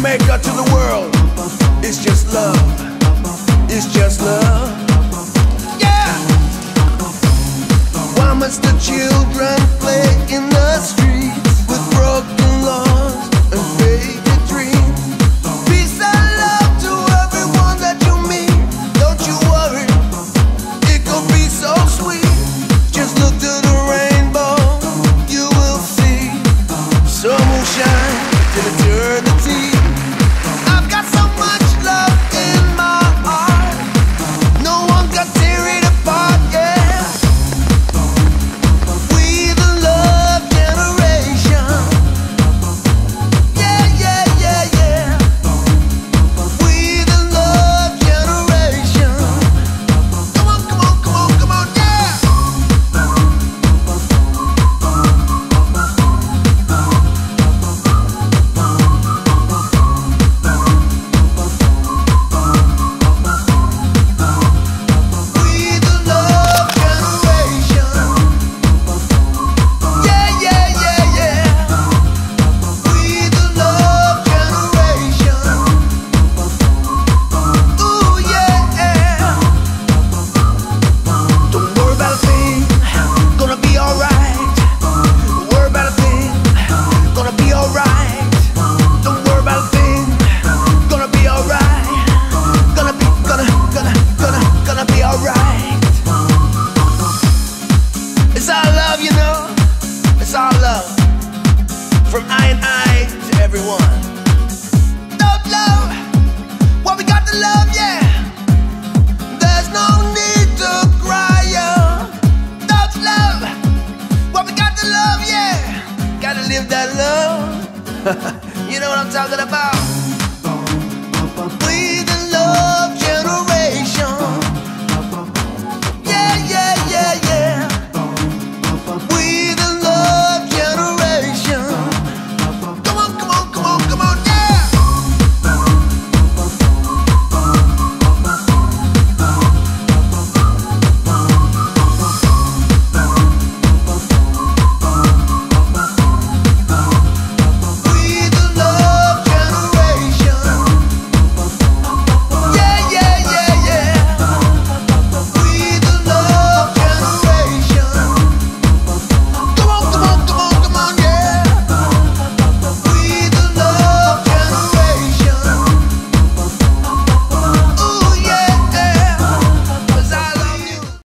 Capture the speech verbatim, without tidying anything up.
Jamaica to the world. It's just love. It's just love. Yeah. Why must the children play in the streets with broken laws and faded dreams? Peace and love to everyone that you meet. Don't you worry, it could be so sweet. Just look to the rainbow, you will see. Sun will shine till eternity. I've got so much love in my heart, no one can tear it apart, yeah. We the love generation. Yeah, yeah, yeah, yeah. We the love generation. Come on, come on, come on, come on, yeah. We the love generation. Yeah, yeah, yeah, yeah. We the love generation. Ooh, yeah. Don't worry about a thing, gonna be alright. Don't worry about a thing, gonna be alright. Don't worry about a thing, gonna be alright. Gonna be, gonna, gonna, gonna, gonna be alright. It's all love, you know. It's all love. From I and I to everyone. Don't love what we got to love, yeah. There's no need to cry, yeah. Don't love what we got to love, yeah. Gotta live that love. You know what I'm talking about.